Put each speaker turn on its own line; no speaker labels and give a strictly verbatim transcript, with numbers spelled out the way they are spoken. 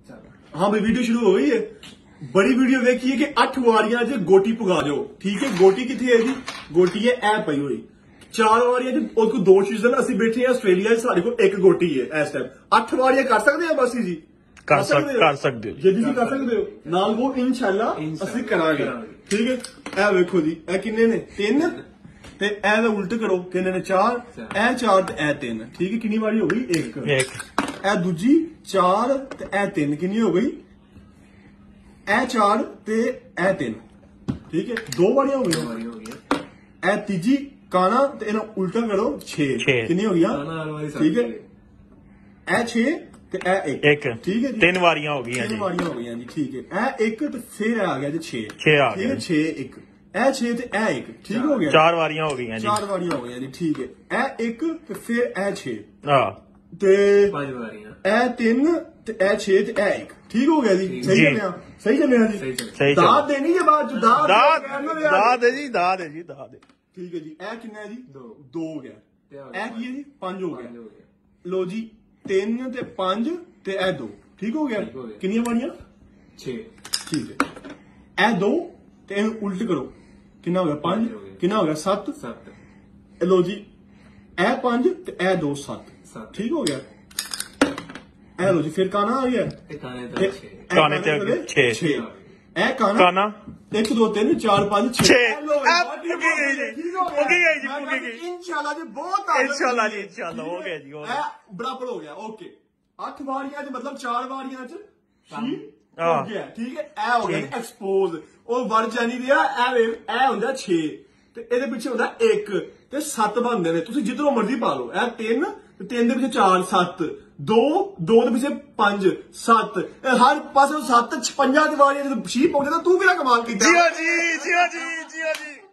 हाँ भाई वीडियो शुरू हो गई है। बड़ी वीडियो वेखी है कि अठ वारियां च गोटी पुगा दो। ठीक है, गोटी कितनी है जी? गोटी है ऐ पई हुई चार वारियां च और कोई दो चीजें असं बैठे हैं आस्ट्रेलिया साढ़े को एक गोटी है इस टाइम। अठ वारियां कर सकते हैं बस जी?
कर सकते कर सकते हो
जी जी कर सकते हो नाल वो इंशाल्लाह असं करांगे। ठीक है, ए वेखो जी ए किन्ने ने तीन ते ए दा उल्ट करो किन्ने ने चार, ए चार ते ए तीन। ठीक है, कितनी वारी हो गई? एक
एक
ए दूजी चार ते ए तीन कितनी हो गई? ए चार ते ए तीन। ठीक है, दो वारियां हो गई। ए तीजी काना ते इन्हें उल्टा करो छे कितनी हो गई? ठीक है, ए छे ते ए एक
एक
ठीक है,
तीन वारियां हो गई।
तीन वारियां हो गई जी। ठीक है, ए एक ते फिर आ गया जी छे
छे आ
ठीक है, छे एक ए छे ते ए एक। ठीक हो गया,
चार वारियां हो गई जी।
चार वारियां हो गई जी। ठीक है, ए एक ते फिर ए छे
हां
ते
पांच वारियां
ए तीन ते ए छे ते ए एक। ठीक हो गया जी। सही चलिया सही चलिया जी।
सही
दाद देनी है बाद दाद
दाद दाद है जी दाद है जी दाद है।
ठीक है जी, ए कितना है जी?
दो
दो हो गया। ए की है जी? पांच हो गया।
गया
लो जी तीन ते पांच ते ए दो। ठीक हो गया, कितनी वारियां?
छे।
ठीक है, ए दो ते इन्हें उल्ट करो कितना हो गया? पांच। कितना हो गया? सत्त।
सत्त।
लो जी ए पांच ते ए दो सत्त। ठीक हो गया, ए लो जी फिर काना आ गया
काने ते छे
छे ए काना
काना
एक दो तीन चार पांच छे।
पुगी गई जी पुगी गई जी पुगी गई
इंशाल्लाह जी। बहुत
इंशाल्लाह जी इंशाल्लाह हो गया जी हो गया
बराबर हो गया। ओके, अठ वारियां च मतलब चार वारियां च
हाँ।
हो गया। ठीक है, ए हो गया एक्सपोज और वर जानी दिया ए ए हुंदा छे ते ਇਹਦੇ ਪਿੱਛੇ ਹੁੰਦਾ एक ਤੇ सत्त बनते ने। तुसी जिधरों मर्जी पा लो। ए तीन ते तीन दे पिੱਛੇ चार सत्त, दो दो दे पिੱਛੇ पांच सत्त, हर पासे सत्त छपंजा दी वारी जब शी पहुंचे तो तू किहड़ा कमाल कीता?
जी जी जी जी जी जी